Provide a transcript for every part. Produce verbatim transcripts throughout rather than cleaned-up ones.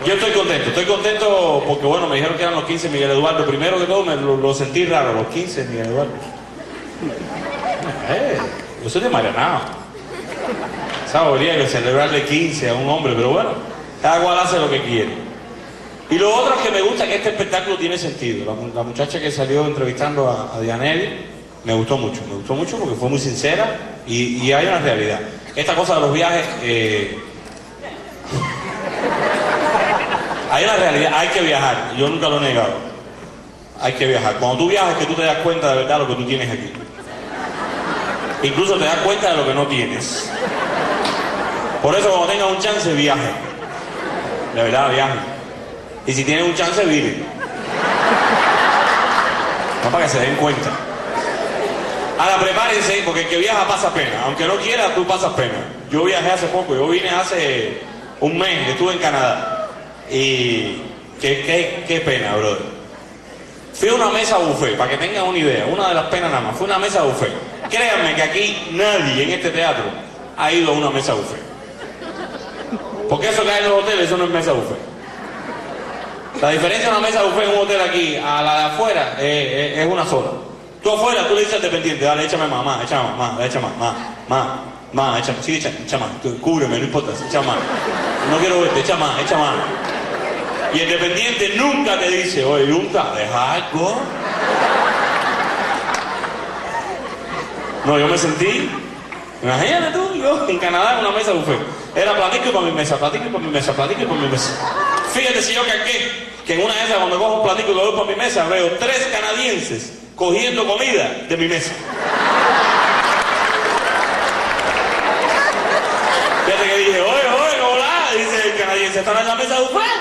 Yo estoy contento, estoy contento porque, bueno, me dijeron que eran los quince Miguel Eduardo. Primero que todo, me lo, lo sentí raro, los quince Miguel Eduardo. Eh, yo soy de Marianao. Esa habría que celebrarle quince a un hombre, pero bueno, cada cual hace lo que quiere. Y lo otro es que me gusta que este espectáculo tiene sentido. La, la muchacha que salió entrevistando a, a Dianelli me gustó mucho, me gustó mucho porque fue muy sincera y, y hay una realidad. Esta cosa de los viajes, eh, hay una realidad, hay que viajar, yo nunca lo he negado. Hay que viajar. Cuando tú viajas, que tú te das cuenta de verdad de lo que tú tienes aquí. Incluso te das cuenta de lo que no tienes. Por eso cuando tengas un chance, viaje. De verdad, viaje. Y si tienes un chance, vive. No para que se den cuenta. Ahora prepárense, porque el que viaja pasa pena. Aunque no quiera, tú pasas pena. Yo viajé hace poco, yo vine hace un mes, estuve en Canadá. Y qué, qué, qué pena, brother. Fui a una mesa buffet, para que tengan una idea, una de las penas nada más, fue una mesa buffet. Créanme que aquí nadie en este teatro ha ido a una mesa buffet. Porque eso que hay en los hoteles, eso no es mesa buffet. La diferencia de una mesa buffet en un hotel aquí a la de afuera eh, es una sola. Tú afuera, tú le dices al dependiente, dale, échame más, más, échame más, más, échame más, más, más, más, échame, sí, échame, échame más, tú, cúbreme, no importa, échame más. No quiero verte, échame más, échame más. Y el dependiente nunca te dice, oye, nunca, deja algo. No, yo me sentí, imagínate tú, yo en Canadá en una mesa buffet. Era platico y para mi mesa, platico y para mi mesa, platico y para mi mesa. Fíjate si yo cargué, que en una de esas cuando cojo un platico y lo doy para mi mesa, veo tres canadienses cogiendo comida de mi mesa. Fíjate que dije, oye, oye, hola, dice el canadiense, ¿están en la mesa buffet?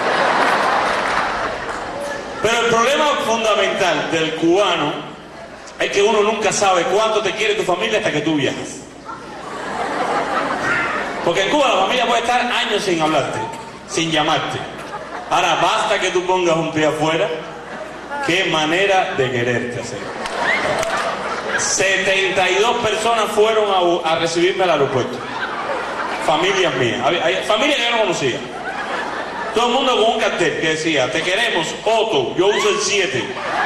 Pero el problema fundamental del cubano es que uno nunca sabe cuánto te quiere tu familia hasta que tú viajas. Porque en Cuba la familia puede estar años sin hablarte, sin llamarte. Ahora basta que tú pongas un pie afuera, qué manera de quererte hacer. setenta y dos personas fueron a, a recibirme al aeropuerto. Familias mías, familias que yo no conocía. Todo el mundo con un cartel que decía, te queremos, Otto, yo uso el siete.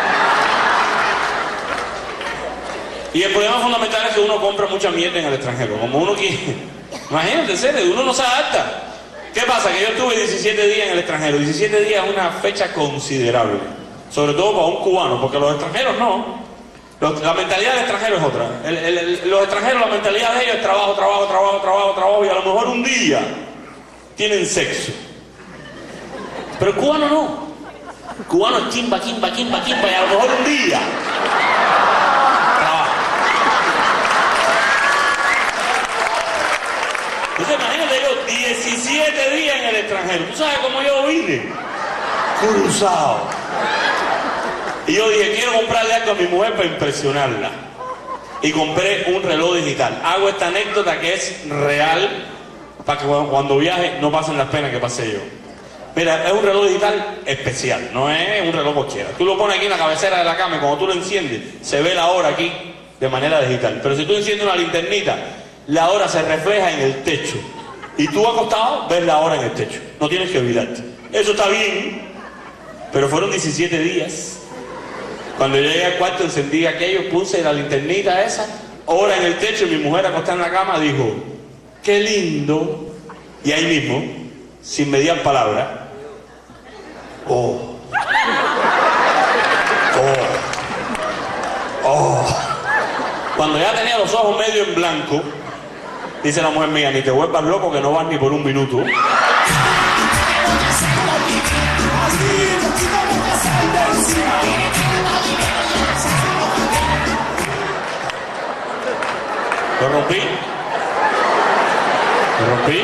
Y el problema fundamental es que uno compra mucha mierda en el extranjero, como uno quiere. Imagínate, en serio, uno no se adapta. ¿Qué pasa? Que yo estuve diecisiete días en el extranjero. diecisiete días es una fecha considerable. Sobre todo para un cubano, porque los extranjeros no. Los, la mentalidad del extranjero es otra. El, el, el, los extranjeros, la mentalidad de ellos es trabajo, trabajo, trabajo, trabajo, trabajo, y a lo mejor un día tienen sexo. Pero el cubano no. El cubano es quimba, quimba, quimba, quimba, y a lo mejor un día trabaja. Entonces imagínate yo, diecisiete días en el extranjero. ¿Tú sabes cómo yo vine? Cruzado. Y yo dije, quiero comprarle algo a mi mujer para impresionarla. Y compré un reloj digital. Hago esta anécdota que es real, para que cuando viaje no pasen las penas que pasé yo. Mira, es un reloj digital especial, no es un reloj cualquiera. Tú lo pones aquí en la cabecera de la cama y cuando tú lo enciendes, se ve la hora aquí de manera digital. Pero si tú enciendes una linternita, la hora se refleja en el techo. Y tú acostado ves la hora en el techo. No tienes que olvidarte. Eso está bien, pero fueron diecisiete días. Cuando yo llegué al cuarto, encendí aquello, puse la linternita esa, hora en el techo, y mi mujer acostada en la cama dijo, qué lindo. Y ahí mismo, sin mediar palabra, oh, oh, oh. Cuando ya tenía los ojos medio en blanco, dice la mujer mía, ni te vuelvas loco que no vas ni por un minuto. Lo rompí. Lo rompí.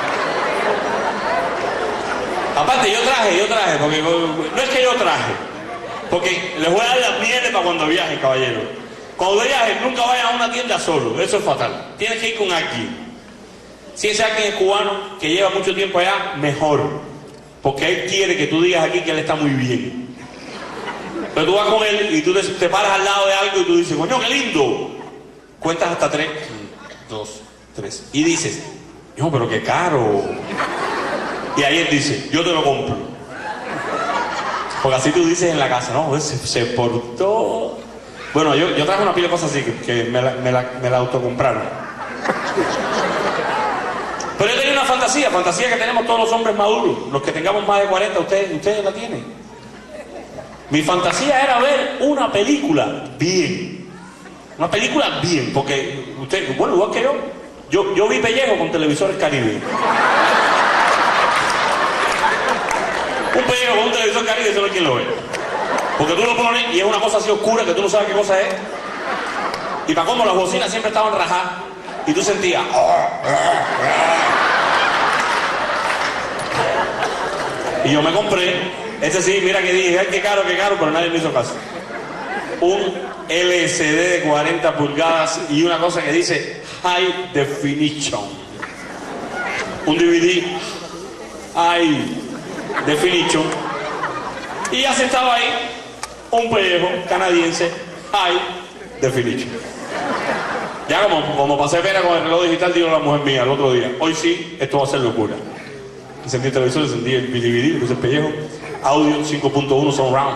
Aparte yo traje, yo traje, porque no es que yo traje, porque les voy a dar las mieles para cuando viajen, caballero. Cuando viajes nunca vayan a una tienda solo, eso es fatal. Tienes que ir con alguien. Si ese alguien es cubano, que lleva mucho tiempo allá, mejor. Porque él quiere que tú digas aquí que él está muy bien. Pero tú vas con él y tú te, te paras al lado de algo y tú dices, coño, qué lindo. Cuentas hasta tres, dos, tres. Y dices, no, pero qué caro. Y ayer dice, yo te lo compro. Porque así tú dices en la casa, no, se, se portó. Bueno, yo, yo traje una pila de cosas así que, que me, la, me, la, me la autocompraron. Pero yo tenía una fantasía, fantasía que tenemos todos los hombres maduros, los que tengamos más de cuarenta, ustedes, ustedes la tienen. Mi fantasía era ver una película bien. Una película bien, porque usted, bueno, igual que yo, yo, yo vi pellejo con televisores Caribe. Un pellejo con un televisor Caribe, eso no hay quien lo ve. Porque tú lo pones y es una cosa así oscura que tú no sabes qué cosa es. Y para cómo las bocinas siempre estaban rajadas. Y tú sentías... Y yo me compré, ese sí, mira que dije, ay, qué caro, qué caro, pero nadie me hizo caso. Un L C D de cuarenta pulgadas y una cosa que dice High Definition. Un D V D High Definition. Y ya se estaba ahí un pellejo canadiense High Definition. Ya como, como pasé pena con el reloj digital, digo a la mujer mía el otro día, hoy sí, esto va a ser locura. Encendí el televisor, encendí el D V D, puse el pellejo, audio cinco punto uno surround.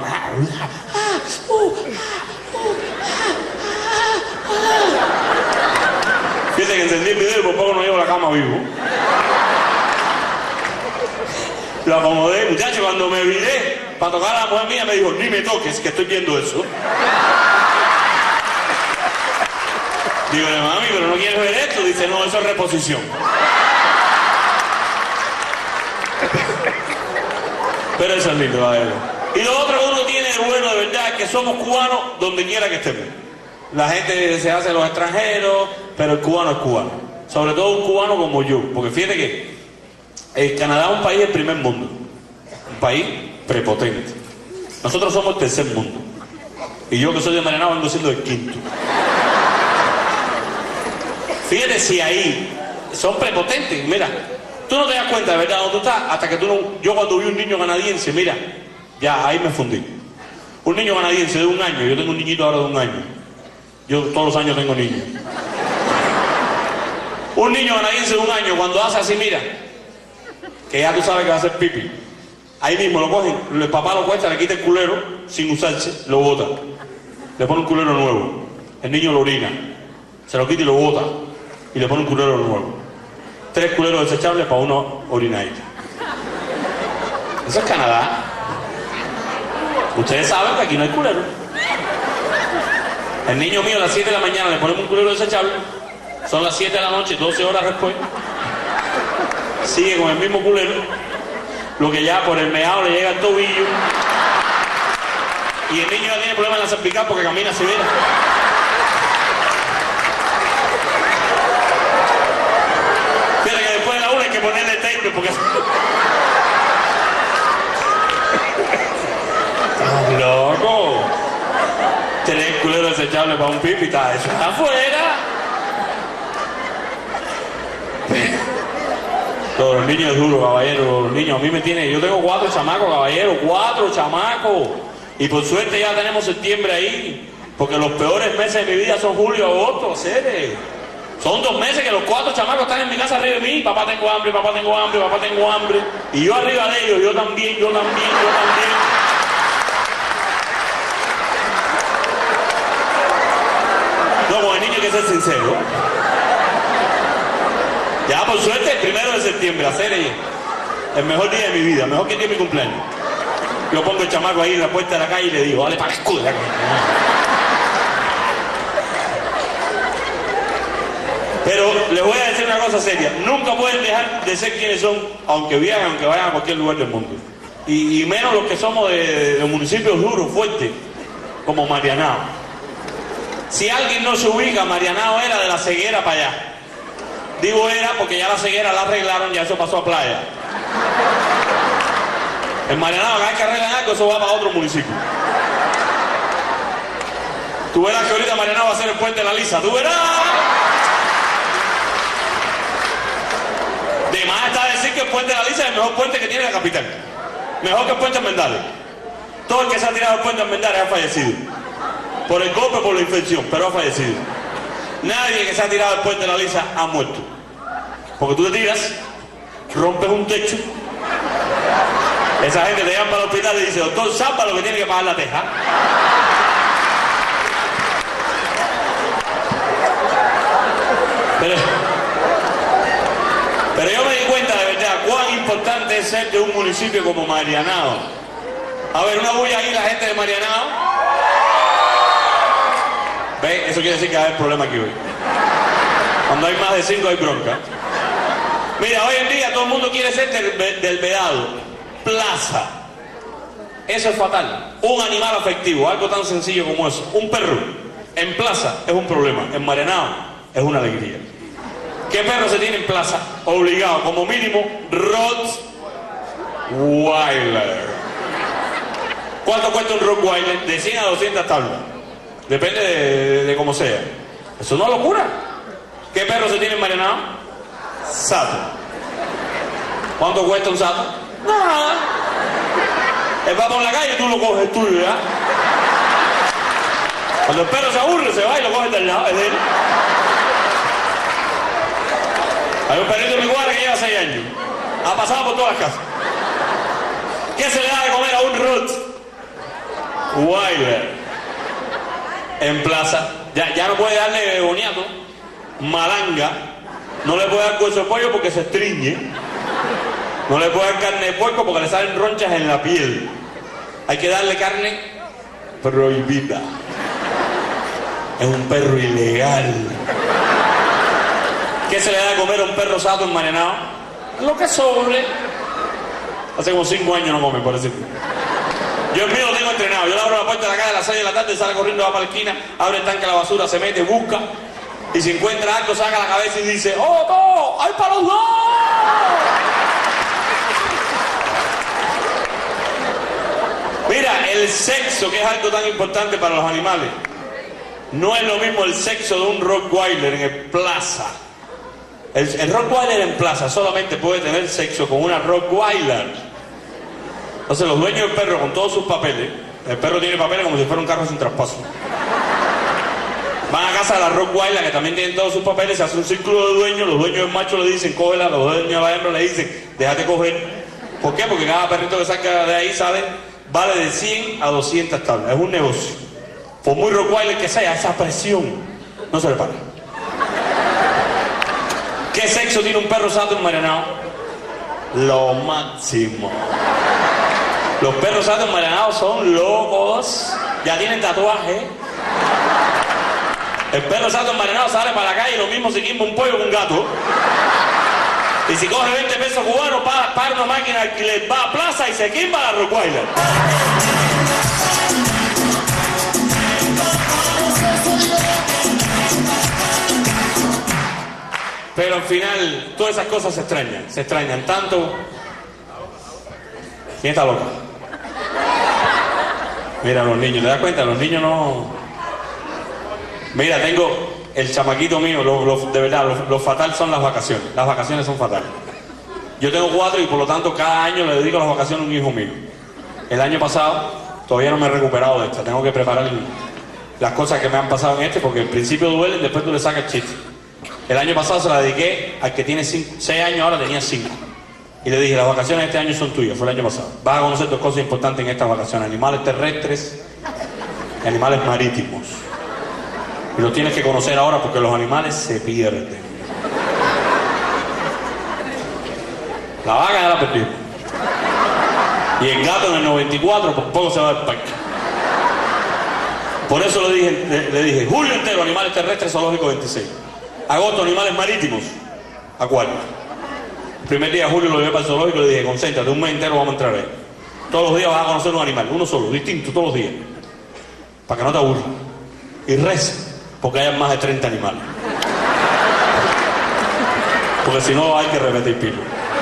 Fíjate que encendí el video y por poco no llevo a la cama vivo. Lo acomodé, muchacho, cuando me viré para tocar a la mujer mía me dijo, ni me toques, que estoy viendo eso. Digo, mami, pero no quieres ver esto. Dice, no, eso es reposición. Pero eso es lindo, la verdad. Y lo otro que uno tiene de bueno, de verdad, es que somos cubanos donde quiera que estemos. La gente se hace los extranjeros, pero el cubano es cubano. Sobre todo un cubano como yo. Porque fíjate que el Canadá es un país del primer mundo. Un país prepotente. Nosotros somos el tercer mundo. Y yo que soy de Marianao vengo siendo el quinto. Fíjate si ahí son prepotentes. Mira, tú no te das cuenta de verdad donde tú estás hasta que tú no... Yo cuando vi un niño canadiense, mira, ya ahí me fundí. Un niño canadiense de un año, yo tengo un niñito ahora de un año. Yo todos los años tengo niños. Un niño canadiense de un año, cuando hace así, mira, que ya tú sabes que va a hacer pipi. Ahí mismo lo cogen, el papá lo cuesta, le quita el culero sin usarse, lo bota. Le pone un culero nuevo. El niño lo orina, se lo quita y lo bota. Y le pone un culero nuevo. Tres culeros desechables para una orinadita. Eso es Canadá. Ustedes saben que aquí no hay culero. El niño mío a las siete de la mañana le ponemos un culero desechable. Son las siete de la noche, doce horas después. Sigue con el mismo culero. Lo que ya por el meado le llega al tobillo. Y el niño ya tiene problemas en la cervical porque camina severa. Fíjate que después de la una hay que ponerle tape porque... ¡Estás loco! Tener culero desechable para un pipi, está eso está afuera. Todos los niños es duro, caballero. Los niños, a mí me tienen... Yo tengo cuatro chamacos, caballero. Cuatro chamacos. Y por suerte ya tenemos septiembre ahí. Porque los peores meses de mi vida son julio, agosto, seres. Son dos meses que los cuatro chamacos están en mi casa arriba de mí. Papá tengo hambre, papá tengo hambre, papá tengo hambre. Y yo arriba de ellos, yo también, yo también, yo también. No, con el niño hay que ser sincero. Ya por suerte el primero de septiembre, hacer el mejor día de mi vida, mejor que el día de mi cumpleaños. Yo pongo el chamaco ahí en la puerta de la calle y le digo, dale para la escuela. Pero les voy a decir una cosa seria, nunca pueden dejar de ser quienes son, aunque viajen, aunque vayan a cualquier lugar del mundo. Y, y menos los que somos de, de municipios duros, fuertes, como Marianao. Si alguien no se ubica, Marianao era de la ceguera para allá. Digo era porque ya la ceguera la arreglaron, ya eso pasó a playa. En Marianao, cada vez que arreglan algo, eso va para otro municipio. Tú verás que ahorita Marianao va a hacer el puente de la Lisa. Tú verás. De más está decir que el puente de la Lisa es el mejor puente que tiene la capital. Mejor que el puente en Mendales. Todo el que se ha tirado el puente en Mendales ha fallecido. Por el golpe, por la infección, pero ha fallecido. Nadie que se ha tirado el puente de la Lisa ha muerto. Porque tú te tiras, rompes un techo Esa gente te llama para el hospital y dice, doctor, ¿sabe lo que tiene que pagar la teja? Pero, pero yo me di cuenta de verdad cuán importante es ser de un municipio como Marianao. A ver, una bulla ahí la gente de Marianao. ¿Ve? Eso quiere decir que va a haber problema aquí hoy. Cuando hay más de cinco hay bronca. Mira, hoy en día todo el mundo quiere ser del, del vedado. Plaza. Eso es fatal. Un animal afectivo, algo tan sencillo como eso. Un perro en plaza es un problema. En Marianao es una alegría. ¿Qué perro se tiene en plaza? Obligado, como mínimo, Rottweiler. ¿Cuánto cuesta un Rottweiler? De cien a doscientas tablas. Depende de, de, de cómo sea. Eso es una locura. ¿Qué perro se tiene en Marianao? Sato. ¿Cuánto cuesta un sato? Nada. Él va por la calle y tú lo coges, es tuyo, ¿ya? Cuando el perro se aburre, se va y lo coge del lado, es de él. Hay un perrito en mi cuadra que lleva seis años. Ha pasado por todas las casas. ¿Qué se le da de comer a un Rottweiler? En plaza. Ya, ya no puede darle boniato, malanga. No le puede dar hueso de pollo porque se estriñe. No le puede dar carne de puerco porque le salen ronchas en la piel. Hay que darle carne prohibida. Es un perro ilegal. ¿Qué se le da de comer a un perro sato en Marianao? Lo que sobre. Hace como cinco años no come, por decirlo. Yo el mío lo tengo entrenado. Yo le abro la puerta de la calle a las seis de la tarde, sale corriendo, va para la esquina, abre el tanque de la basura, se mete, busca. Y si encuentra algo, saca la cabeza y dice, ¡oh, no! ¡Hay para los dos! Mira, el sexo, que es algo tan importante para los animales. No es lo mismo el sexo de un Rottweiler en el plaza. El, el Rottweiler en plaza solamente puede tener sexo con una Rottweiler. Entonces los dueños del perro, con todos sus papeles, el perro tiene papeles como si fuera un carro sin traspaso. Van a casa de la Rottweiler, que también tienen todos sus papeles, se hace un círculo de dueños, los dueños del macho le dicen, cógela, los dueños de la hembra le dicen, déjate coger. ¿Por qué? Porque cada perrito que saca de ahí, sale, vale de cien a doscientas tablas. Es un negocio. Por muy Rottweiler que sea, esa presión no se le para. ¿Qué sexo tiene un perro sato en Marianao? Lo máximo. Los perros satos en Marianao son locos. Ya tienen tatuaje. El perro sato en Marianao sale para la calle y lo mismo se quimba un pollo que un gato. Y si coge veinte pesos cubanos, para, para una máquina de alquiler, va a plaza y se quimba la Rottweiler. Pero al final, todas esas cosas se extrañan. Se extrañan tanto. ¿Quién está loca? Mira, los niños, ¿te das cuenta? Los niños no... Mira, tengo el chamaquito mío, lo, lo, de verdad, lo, lo fatal son las vacaciones. Las vacaciones son fatales. Yo tengo cuatro y por lo tanto cada año le dedico las vacaciones a un hijo mío. El año pasado todavía no me he recuperado de esta. Tengo que preparar las cosas que me han pasado en este porque al principio duelen, después tú le sacas el chiste. El año pasado se la dediqué al que tiene seis años, ahora tenía cinco. Y le dije, las vacaciones de este año son tuyas, fue el año pasado. Vas a conocer dos cosas importantes en estas vacaciones, animales terrestres y animales marítimos. Y lo tienes que conocer ahora porque los animales se pierden. La vaca ya la perdió. Y el gato en el noventa y cuatro por poco se va del parque. Por eso le dije, le, le dije, julio entero, animales terrestres, zoológico veintiséis. Agosto, animales marítimos, acuario. El primer día de julio lo llevé para el zoológico y le dije, concéntrate, un mes entero vamos a entrar ahí. Todos los días vas a conocer un animal, uno solo, distinto, todos los días. Para que no te aburras. Y reza, porque hay más de treinta animales. Porque si no hay que repetir pilo.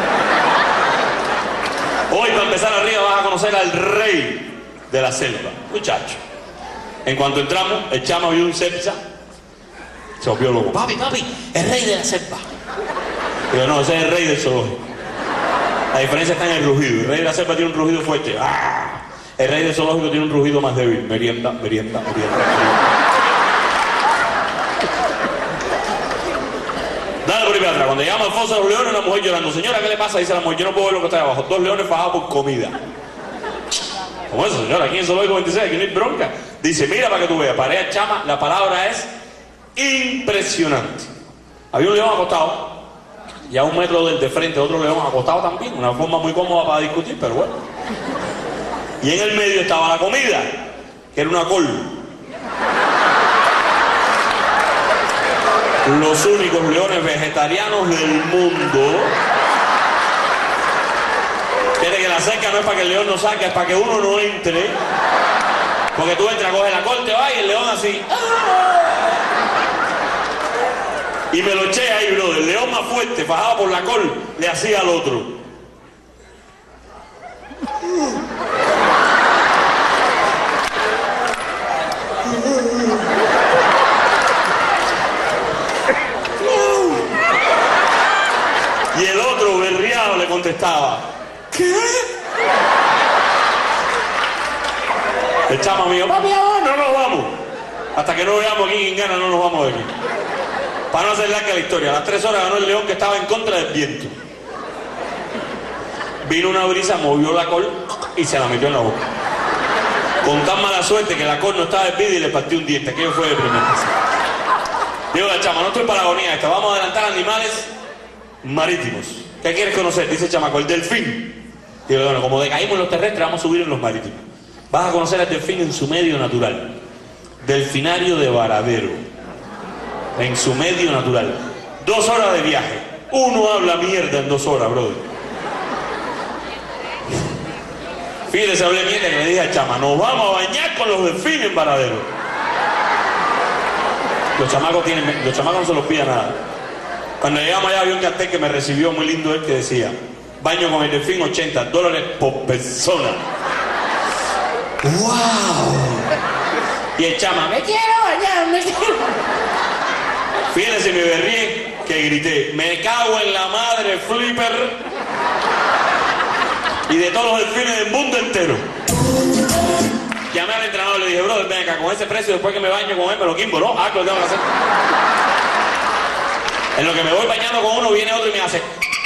Hoy, para empezar arriba, vas a conocer al rey de la selva, muchacho. En cuanto entramos, el chamo vio un cepsa. Se volvió loco. Papi, papi, el rey de la selva. Digo, no, ese es el rey del zoológico. La diferencia está en el rugido. El rey de la selva tiene un rugido fuerte. ¡Ah! El rey del zoológico tiene un rugido más débil. Merienda, merienda, merienda. merienda. Dale por ahí para atrás. Cuando llegamos al foso de los leones, una mujer llorando. Señora, ¿qué le pasa? Dice la mujer, yo no puedo ver lo que está abajo. Dos leones fajados por comida. ¿Cómo eso, señora? Aquí en Zoológico veintiséis, aquí no hay bronca. Dice, mira para que tú veas. Pareja chama, la palabra es impresionante. Había un león acostado. Y a un metro del de frente otro león acostado también. Una forma muy cómoda para discutir, pero bueno. Y en el medio estaba la comida, que era una col. Los únicos leones vegetarianos del mundo. Quiere que la cerca no es para que el león no saque, es para que uno no entre. Porque tú entras, coges la col, te vas y el león así. Y me lo eché ahí, bro. El león más fuerte, fajado por la col, le hacía al otro. Y el otro, berriado, le contestaba, ¿qué? El chamo mío, papi, no nos vamos. Hasta que no veamos aquí quién gana, no nos vamos de aquí. Para no hacer larga la historia, a las tres horas ganó el león que estaba en contra del viento. Vino una brisa, movió la col y se la metió en la boca. Con tan mala suerte que la col no estaba despida y le partió un diente. Aquello fue deprimente. Digo la chama, no estoy para la agonía esta, vamos a adelantar animales marítimos. ¿Qué quieres conocer? Dice el chamaco, el delfín. Digo, bueno, como decaímos en los terrestres, vamos a subir en los marítimos. Vas a conocer al delfín en su medio natural. Delfinario de Varadero. En su medio natural. Dos horas de viaje. Uno habla mierda en dos horas, brother. Fíjese, hablé mierda que le dije al chama, nos vamos a bañar con los delfines en Varadero. Los chamacos tienen, los chamacos no se los piden nada. Cuando llegamos allá había un cartel que me recibió muy lindo él que decía, baño con el delfín ochenta dólares por persona. ¡Wow! Y el chama, me quiero bañar, me quiero. Fíjense, me berrié que grité, me cago en la madre Flipper y de todos los delfines del mundo entero. Llamé al entrenador y le dije, brother, ven acá, con ese precio después que me baño con él me lo quimbo, ¿no? Ah, que lo tengo que hacer. En lo que me voy bañando con uno, viene otro y me hace.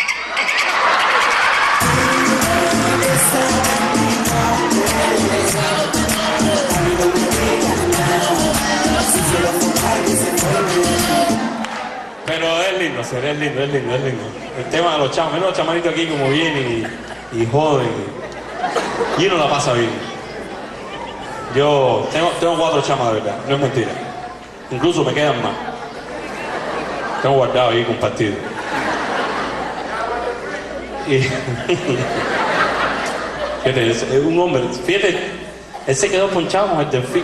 Pero es lindo, ser, es lindo, es lindo, es lindo. El tema de los chamos, menos los chamanitos aquí como vienen y, y joden. Y uno la pasa bien. Yo tengo, tengo cuatro chamas de verdad, no es mentira. Incluso me quedan más. Tengo guardado ahí compartido. Y fíjate, es un hombre, fíjate, él se quedó ponchado con el delfín.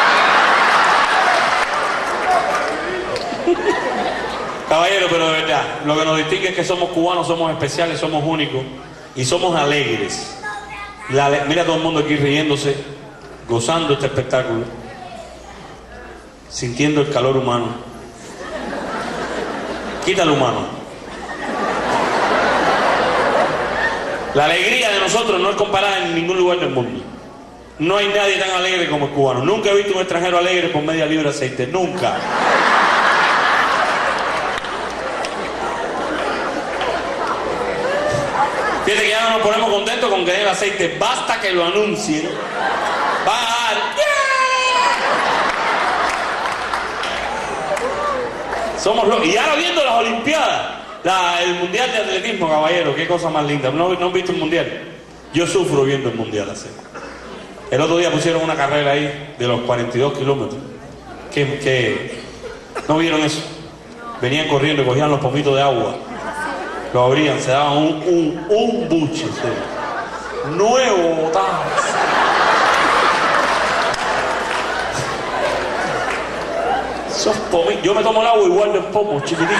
Caballero, pero de verdad, lo que nos distingue es que somos cubanos, somos especiales, somos únicos y somos alegres. La, mira todo el mundo aquí riéndose, gozando este espectáculo, sintiendo el calor humano. Quita lo humano. La alegría de nosotros no es comparada en ningún lugar del mundo. No hay nadie tan alegre como el cubano. Nunca he visto un extranjero alegre por media libra de aceite. Nunca. Fíjate que ya no nos ponemos contentos con que den el aceite. Basta que lo anuncien. Va a dar. Somos los... Y ahora viendo las Olimpiadas, la, el Mundial de Atletismo, caballero, qué cosa más linda. ¿No, no han visto el Mundial? Yo sufro viendo el Mundial así. El otro día pusieron una carrera ahí de los cuarenta y dos kilómetros. ¿Qué, qué? ¿No vieron eso? Venían corriendo y cogían los pomitos de agua. Lo abrían, se daban un, un, un buche. ¿Sí? Nuevo botazo. Esos pomitos. Yo me tomo el agua y guardo en pomos chiquititos.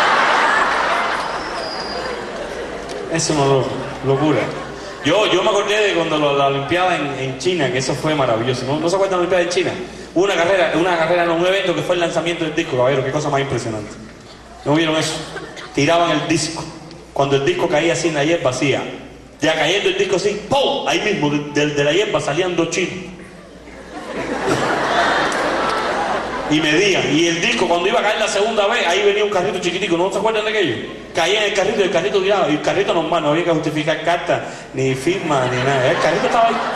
Eso es una locura. Yo, yo me acordé de cuando la, la Olimpiada en, en China, que eso fue maravilloso. ¿No, ¿No se acuerdan de la Olimpiada en China? Hubo una carrera, una carrera, no, un evento que fue el lanzamiento del disco, caballero, qué cosa más impresionante. ¿No vieron eso? Tiraban el disco. Cuando el disco caía así en la hierba, hacía. Ya cayendo el disco así, ¡pum! Ahí mismo, de, de, de la hierba salían dos chinos. y medían. Y el disco, cuando iba a caer la segunda vez, ahí venía un carrito chiquitico, ¿no se acuerdan de aquello? Caía en el carrito y el carrito tiraba. Y el carrito normal, no había que justificar cartas, ni firma, ni nada. El carrito estaba ahí.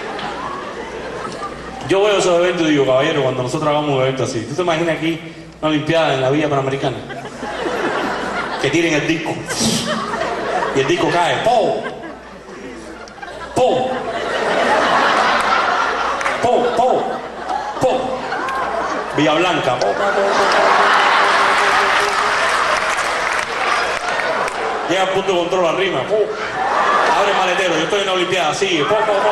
Yo veo esos eventos y digo, caballero, cuando nosotros hagamos un evento así, ¿tú te imaginas aquí una olimpiada en la Villa Panamericana? Que tiren el disco. Y el disco cae. ¡Po! ¡Po! ¡Po! ¡Po! ¡Po! Villa Blanca. ¡Po! Llega al punto de control arriba. ¡Po! Abre maletero. Yo estoy en la olimpiada. Sigue. ¡Po! ¡Po! ¡Po! ¡Po!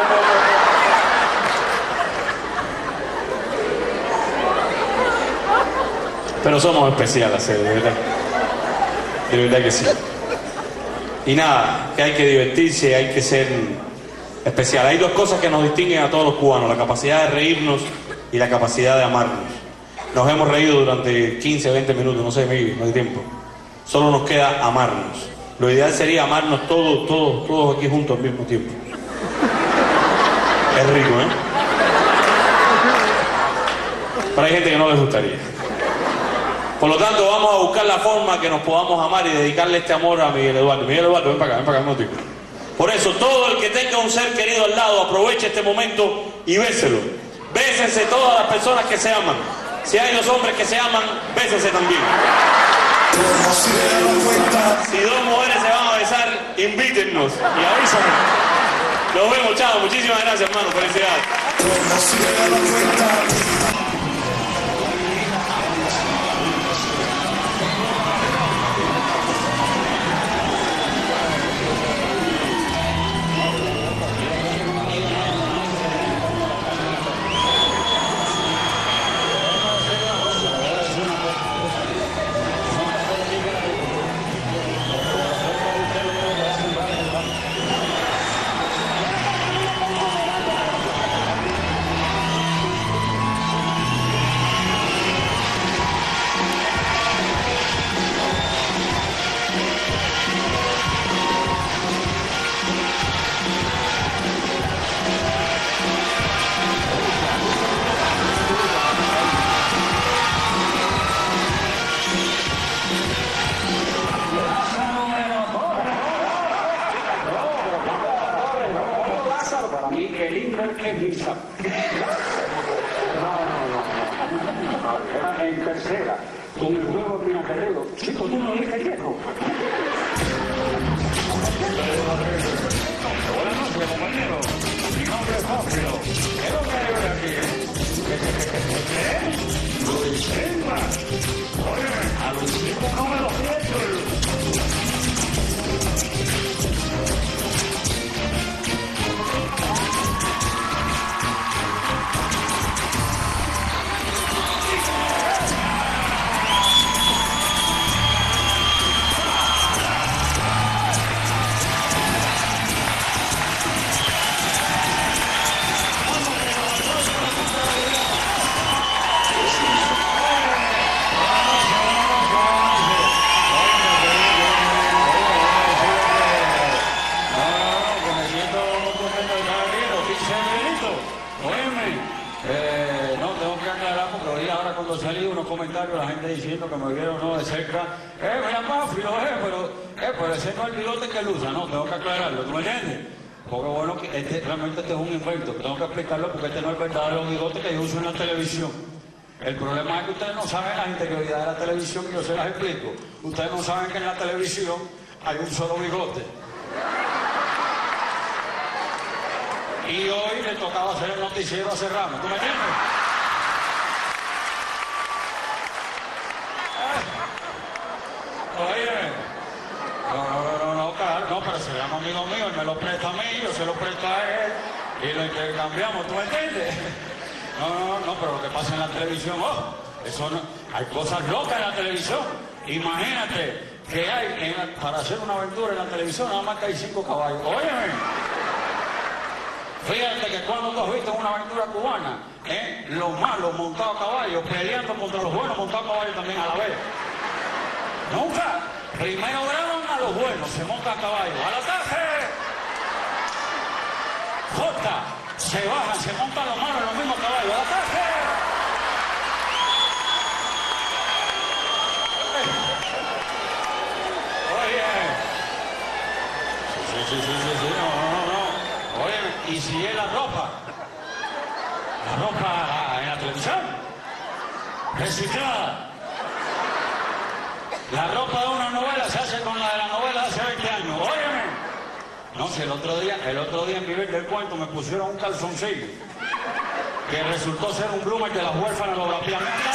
Pero somos especiales, de verdad. De verdad que sí. Y nada, que hay que divertirse, hay que ser especial. Hay dos cosas que nos distinguen a todos los cubanos: la capacidad de reírnos y la capacidad de amarnos. Nos hemos reído durante quince, veinte minutos, no sé, no hay tiempo. Solo nos queda amarnos. Lo ideal sería amarnos todos, todos, todos aquí juntos al mismo tiempo. Es rico, ¿eh? Pero hay gente que no les gustaría. Por lo tanto, vamos a buscar la forma que nos podamos amar y dedicarle este amor a Miguel Eduardo. Miguel Eduardo, ven para acá, ven para acá, no te... Por eso, todo el que tenga un ser querido al lado, aproveche este momento y béselo. Bésense todas las personas que se aman. Si hay dos hombres que se aman, bésense también. Si dos mujeres se van a besar, invítennos y avísanos. Nos vemos, chao. Muchísimas gracias, hermano. Felicidades. En tercera, con el juego de Pinacarrero. Chico, tú no eres gallego. Buenas noches, compañero. Mi nombre es Fácilo. ¿Qué lo que hay hoy aquí? ¿Eh? Luis Silva. Oye, a Luis Silva no me lo siento. Comentarios, la gente diciendo que me vieron no de cerca, eh, mira Pafio, eh, pero, eh, pero ese no es el bigote que él usa, no, tengo que aclararlo, ¿tú me entiendes? Porque bueno, que este, realmente este es un invento, tengo que explicarlo porque este no es el verdadero bigote que yo uso en la televisión. El problema es que ustedes no saben la interioridad de la televisión y yo se las explico. Ustedes no saben que en la televisión hay un solo bigote. Y hoy le tocaba hacer el noticiero a Serrano, ¿tú me entiendes? Oye, no, no, no, no, claro, no, pero se llama amigo mío, él me lo presta a mí, yo se lo presto a él y lo intercambiamos, ¿tú me entiendes? No, no, no, pero lo que pasa en la televisión, oh, eso no, hay cosas locas en la televisión. Imagínate que hay, en, para hacer una aventura en la televisión, nada más que hay cinco caballos. Óyeme, fíjate que cuando tú has visto una aventura cubana, ¿eh? Los malos montados a caballo, peleando contra los buenos montados a caballo también a la vez. Nunca. Primero graban a los buenos, se monta a caballo. ¡Al ataque! J. Se bajan, se montan los malos en los mismos caballos. ¡Al ataque! Sí, sí, sí, sí, sí, no, no, no, no. Oye, y si es la ropa, la ropa en la televisión, reciclada. La ropa de una novela se hace con la de la novela de hace veinte años, óyeme. No, si el otro día, el otro día en Vivir del Cuento me pusieron un calzoncillo que resultó ser un bloomer de las huérfanas de la piamenta.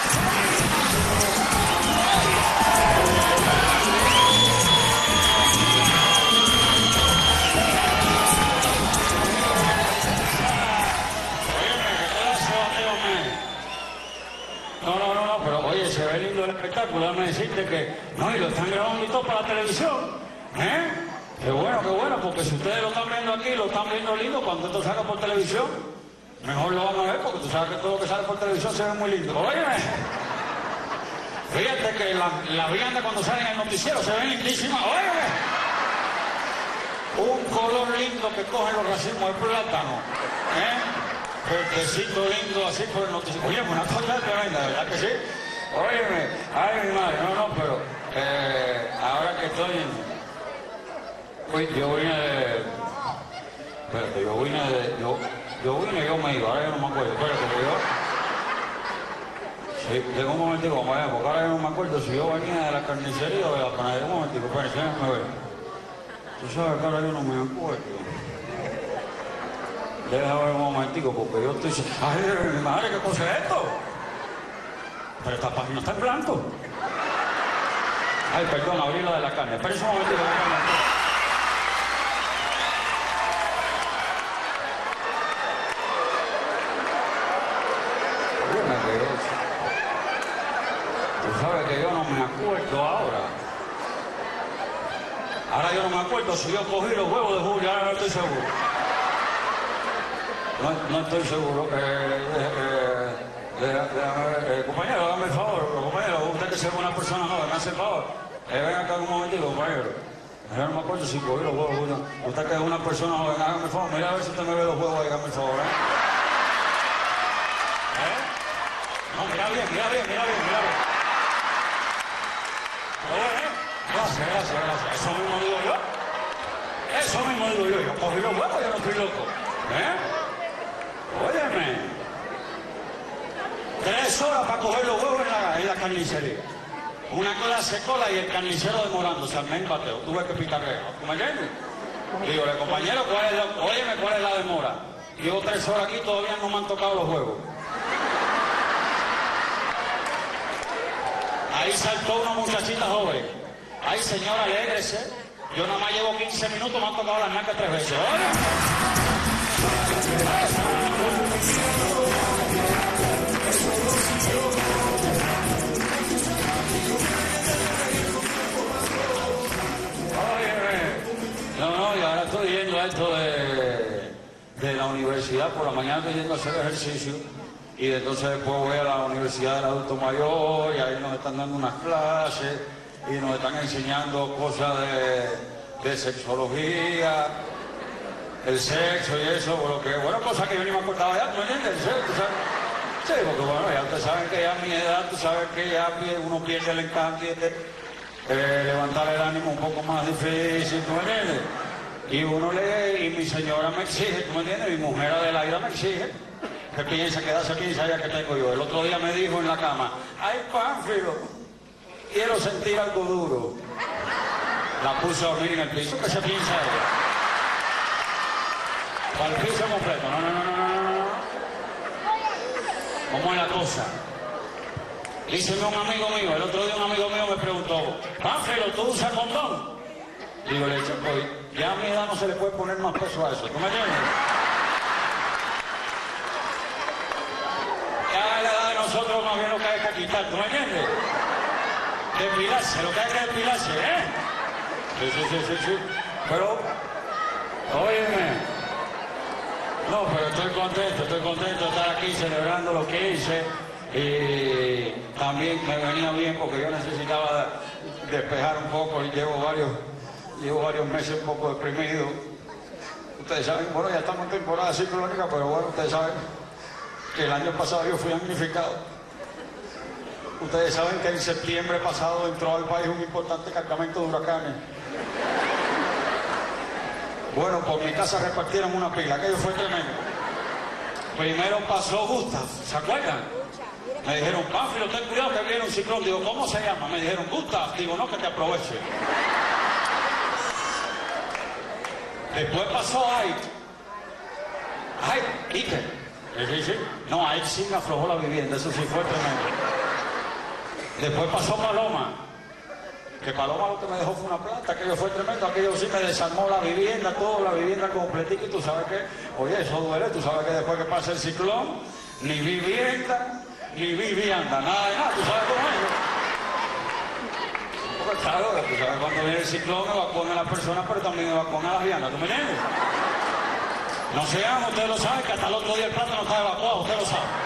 No, no, no, no, pero oye, se ve lindo el espectáculo, déjame decirte que, no, y lo están grabando y todo para la televisión, ¿eh? Qué bueno, qué bueno, porque si ustedes lo están viendo aquí, lo están viendo lindo, cuando esto salga por televisión, mejor lo van a ver, porque tú sabes que todo lo que sale por televisión se ve muy lindo. Óyeme, fíjate que la, la vianda cuando sale en el noticiero se ve lindísima, óyeme. Un color lindo que cogen los racimos de plátano, ¿eh? Fuertecito lindo así por el noticiero. Oye, una cosa tremenda, ¿verdad que sí? Óyeme, ay mi madre, no, no, pero eh, ahora que estoy en... Uy, yo vine de... Espérate, yo vine de... Yo, yo vine, yo me iba, ahora yo no me acuerdo, espérate, que yo... Sí, llegó un momentico, vamos a ver, porque ahora yo no me acuerdo si yo venía de la carnicería o de la panadería. Un momentico, espérate, déjame ver. Tú sabes que ahora yo no me acuerdo. Deja ver un momentico, porque yo estoy... ¡Ay, mi madre, qué cosa es esto! Pero esta página está en blanco. Ay, perdón, abrí la de la carne. Espera un momentico. Tú sabes que yo no me acuerdo ahora. Ahora yo no me acuerdo si yo cogí los huevos de Julia, ahora no estoy seguro. No, no estoy seguro. Eh, eh, eh, de, de, de, eh, compañero, hágame el favor, compañero, usted que sea una persona joven, me hace el favor. Eh, ven acá un momentito, compañero. Yo no me acuerdo si cogí los huevos. Usted, usted que es una persona joven, hágame el favor. Mira a ver si usted me ve los huevos ahí, hágame el favor. ¿eh? ¿Eh? No, mira bien, mira bien, mira bien, mira bien. ¿Eh? Gracias, gracias, gracias. Eso mismo digo yo. Eso mismo digo yo. Yo cogí los huevos, yo no estoy loco. ¿Eh? Óyeme, tres horas para coger los huevos en la, en la carnicería. Una clase cola y el carnicero demorándose al men bateo. Tuve que picarle. ¿Me entiendes? Digo, compañero, ¿cuál es la, óyeme, ¿cuál es la demora? Llevo tres horas aquí y todavía no me han tocado los huevos. Ahí saltó una muchachita joven. Ay, señora, alégrese. Yo nada más llevo quince minutos, me han tocado las nalgas tres veces. ¿Oye? No, no, y ahora estoy yendo a esto de, de la universidad. Por la mañana estoy yendo a hacer ejercicio y entonces después voy a la Universidad del Adulto Mayor y ahí nos están dando unas clases y nos están enseñando cosas de, de sexología, el sexo y eso, por lo que, bueno, cosas que yo ni me acordaba ya, ¿tú me entiendes? ¿Sí? ¿Tú sabes? Sí, porque bueno, ya ustedes saben que ya a mi edad, tú sabes que ya uno pierde el encanto y eh, levantar el ánimo un poco más difícil, ¿tú me entiendes? Y uno lee, y mi señora me exige, ¿tú me entiendes? Mi mujer Adelaida me exige, que piensa, que da se piensa ya que tengo yo. El otro día me dijo en la cama, ay, Pánfilo, quiero sentir algo duro. La puse a dormir en el piso, ¿qué se piensa ella? Para el piso completo, no, no, no, no, no, no, no. ¿Cómo es la cosa? Díceme un amigo mío, el otro día un amigo mío me preguntó, Pánfilo, ¿tú usas condón? Digo, le dije, pues ya a mi edad no se le puede poner más peso a eso, ¿tú me entiendes? Ya a la edad de nosotros más bien lo que hay que quitar, ¿tú me entiendes? Depilarse, lo que hay que depilarse, ¿eh? Sí, sí, sí, sí, sí. Pero, óyeme. No, pero estoy contento, estoy contento de estar aquí celebrando lo que hice y también me venía bien porque yo necesitaba despejar un poco y llevo varios, llevo varios meses un poco deprimido. Ustedes saben, bueno, ya estamos en temporada ciclónica, pero bueno, ustedes saben que el año pasado yo fui damnificado. Ustedes saben que en septiembre pasado entró al país un importante cargamento de huracanes. Bueno, por mi casa repartieron una pila, aquello fue tremendo. Primero pasó Gustav, ¿se acuerdan? Me dijeron, Pánfilo, ten cuidado que viene un ciclón. Digo, ¿cómo se llama? Me dijeron, Gustav. Digo, no, que te aproveche. Después pasó Ike. Ike, Ike. Sí, sí. No, Ike sí me aflojó la vivienda, eso sí fue tremendo. Después pasó Paloma. Que Paloma lo que me dejó fue una plata, aquello fue tremendo, aquello sí me desarmó la vivienda, toda la vivienda completica, y tú sabes que, oye, eso duele, tú sabes que después que pasa el ciclón, ni vivienda, ni vivienda, nada de nada, tú sabes cómo es. Porque claro, tú sabes cuando viene el ciclón evacúan a las personas, pero también evacúan a las viandas, ¿tú me entiendes? No se hagan, ustedes lo saben, que hasta el otro día el plátano está evacuado, usted lo sabe.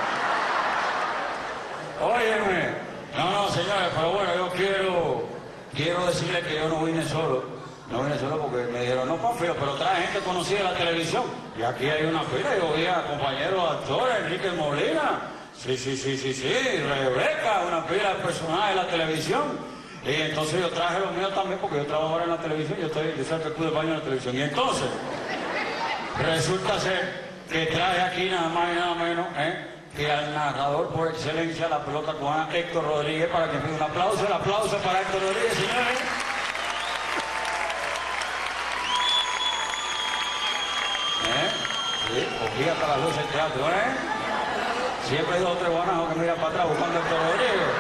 Óyeme, no, no, señores, pero bueno, yo quiero... Quiero decirle que yo no vine solo, no vine solo porque me dijeron, no, Pánfilo, pero trae gente conocida de la televisión. Y aquí hay una pila, yo vi a compañeros actores, Enrique Molina, sí, sí, sí, sí, sí, Rebeca, una pila de personajes de la televisión. Y entonces yo traje los míos también porque yo trabajo ahora en la televisión, yo estoy, yo soy el que cuido el baño en la televisión. Y entonces, resulta ser que traje aquí nada más y nada menos, ¿eh? que al narrador por excelencia la pelota cubana, Héctor Rodríguez, para que pida un aplauso, el aplauso para Héctor Rodríguez, señores. ¿Eh? Sí, cogía hasta las luces del teatro, ¿eh? Siempre hay dos o tres guanajos que miran para atrás buscando a Héctor Rodríguez.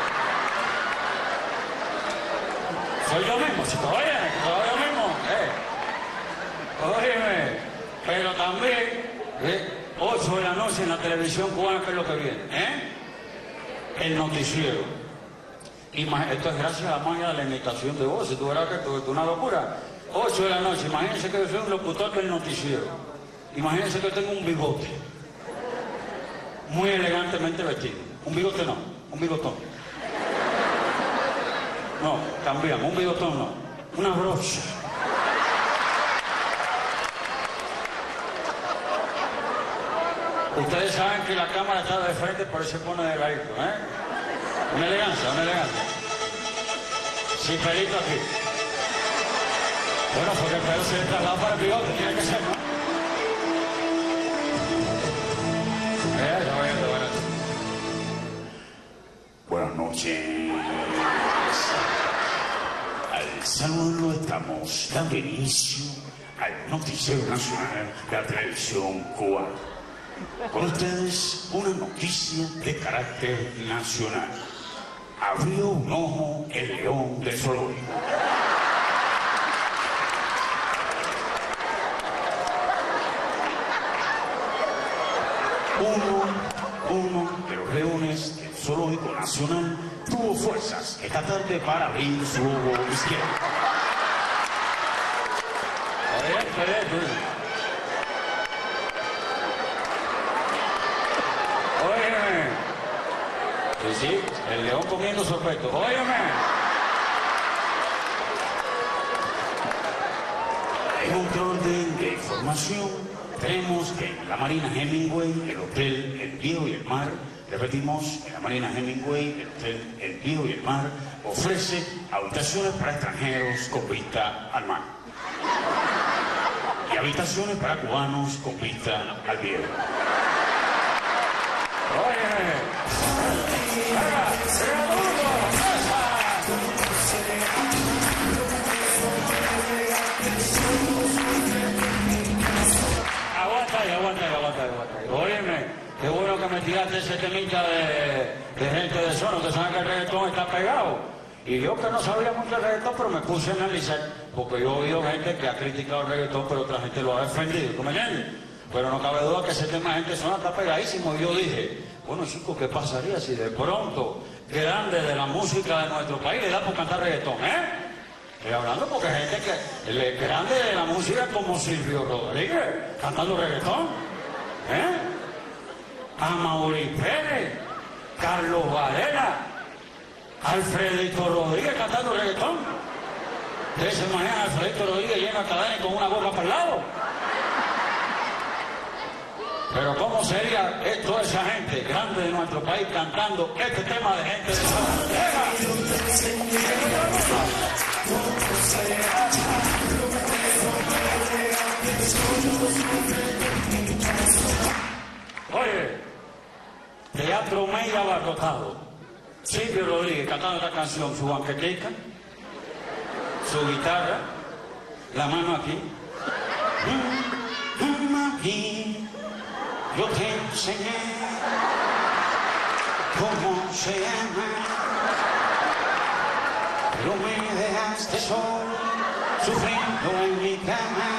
Soy yo mismo, si todavía, soy yo mismo, ¿eh? Óyeme, pero también, ¿eh? ocho de la noche en la televisión cubana, ¿qué es lo que viene? ¿Eh? El noticiero. Imag esto es gracias a la magia de la imitación de voces. Tú verás que esto es una locura. ocho de la noche, imagínense que yo soy un locutor del noticiero. Imagínense que yo tengo un bigote. Muy elegantemente vestido. Un bigote no, un bigotón. No, cambiamos, un bigotón no. Una brocha. Ustedes saben que la cámara está de frente, pero se pone de ladito, ¿eh? Una elegancia, una elegancia. Sin pelito aquí. Bueno, porque el pelo se trasladó para el bigote, tiene que ser, ¿no? Eso, bueno, bueno. Buenas noches. Al saludo estamos dando inicio al noticiero nacional de la televisión cubana. Con ustedes una noticia de carácter nacional. Abrió un ojo el león del zoológico. Uno, uno de los leones del zoológico nacional tuvo fuerzas esta tarde para abrir su ojo izquierdo. Óyeme. Sí, sí, el león comiendo sorbeto. Óyeme. En otro orden de información, tenemos que en la Marina Hemingway, el Hotel El Viejo y el Mar, repetimos, en la Marina Hemingway, el Hotel El Viejo y el Mar, ofrece habitaciones para extranjeros con vista al mar. Y habitaciones para cubanos con vista al viejo. Aguanta ahí, aguanta ahí, aguanta ahí, aguanta ahí. Óyeme, qué bueno que me tiraste ese temita de, de gente de zona, que saben que el reggaetón está pegado. Y yo que no sabía mucho del reggaetón, pero me puse a analizar, porque yo he oído gente que ha criticado el reggaetón, pero otra gente lo ha defendido, ¿tú me entiendes? Pero no cabe duda que ese tema de gente de zona está pegadísimo. Y yo dije, bueno, chicos, ¿qué pasaría si de pronto grande de la música de nuestro país le da por cantar reggaetón, eh? Estoy hablando porque hay gente que el grande de la música como Silvio Rodríguez cantando reggaetón, ¿eh? Amaury Pérez, Carlos Varela, Alfredito Rodríguez cantando reggaetón. Ustedes se imaginan a Alfredito Rodríguez lleno de cadena y con una boca para el lado. Pero ¿cómo sería toda esa gente grande de nuestro país cantando este tema de gente de zona? ¡Llega! Oye, Teatro Media abarrotado. Silvio Rodríguez cantando esta canción, su banqueteca, su guitarra, la mano aquí. Aquí yo te enseñé cómo se llama, pero me dejaste solo, sufriendo en mi cama.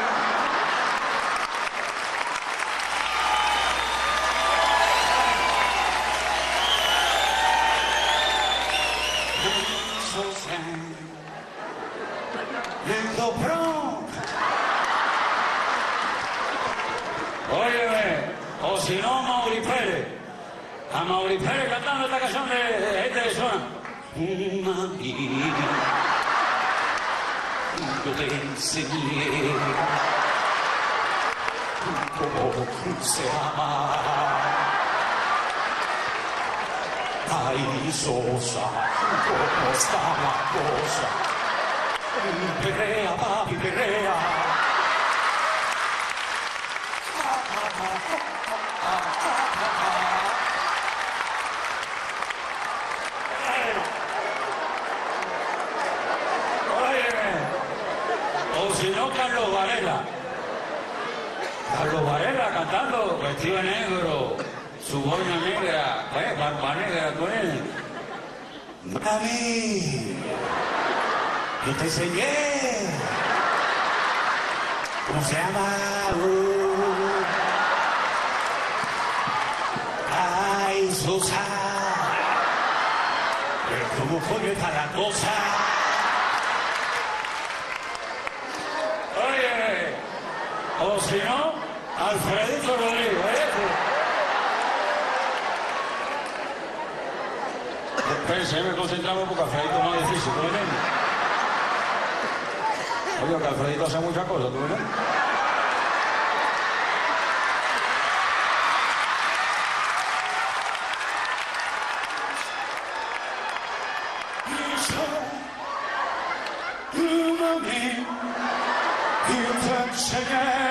Ando pronto. Óyeme, o si no, Mauri Pérez. A Mauri Pérez cantando esta canción de, de gente de zona. Mami, yo te enseñé cómo se ama. Ay, Sosa, cómo está la cosa. Perrea, papi, perrea. O si no, Carlos Varela. Carlos Varela cantando, vestido de negro, su boina negra, eh, barba negra, tú eres. Mami, yo te enseñé cómo se llama. Uh, ay, Sosa, pero cómo coño está la cosa. Oye, o si no, Alfredito Rodríguez, ¿eh? Espérense, me concentramos porque Alfredito es más difícil, ¿tú entiendes? Oye, que Alfredito hace muchas cosas, ¿tú entiendes? Mami, yo te enseñé